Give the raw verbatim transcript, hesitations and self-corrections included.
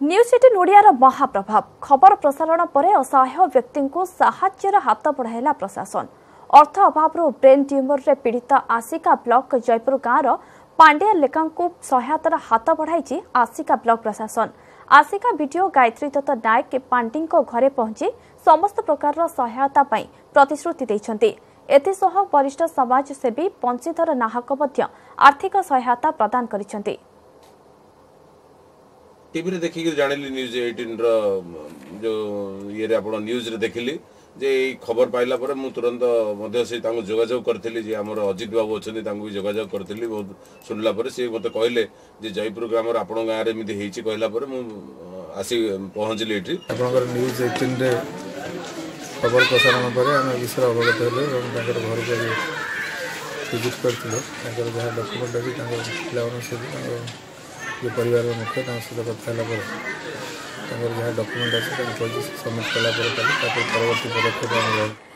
News eighteen Odiyar महाप्रभाव खबर प्रसारण पर असहाय व्यक्ति को साहाय्यर हाथ बढ़ाइला प्रशासन। अर्थ अभाव ब्रेन ट्यूमर रे पीड़ित आसिका ब्लॉक जयपुर गाँव पांड्या लेखा को सहायतार हाथ बढ़ाई आसिका ब्लॉक प्रशासन। आसिका वीडियो गायत्री दत्त नायक पांडी घरे पहुंची समस्त प्रकार सहायता प्रतिश्रुति देइछन्ति। एथिसह वरिष्ठ समाजसेवी पंचीधर नाहक आर्थिक सहायता प्रदान करिछन्ति। टीवी रे देखि जानिली न्यूज अठारह रो जो ये रे आपण न्यूज रे देखिली जे खबर पाइला पर मु तुरंत मध्य से तांको जोगाजोग करथिली जे हमर अजित बाबू अछनी तांको जोगाजोग करथिली। बहुत सुनला पर से मते कहले जे जयपुर ग्राम रे आपण गाँ रे मिते हेची कहला पर मु आसी पहुंचली एठी। आपनकर न्यूज अठारह रे खबर प्रसारण पर हम विषय अवगत हेले और तांकर घर को विजिट करथिलो। तांकर जहा डॉक्यूमेंट अछि तांकर पिलावन से ये परिवार मुख्य सहित कथा जहाँ डॉक्यूमेंट अच्छे सबमिट कला परवर्ती पदक्षेप।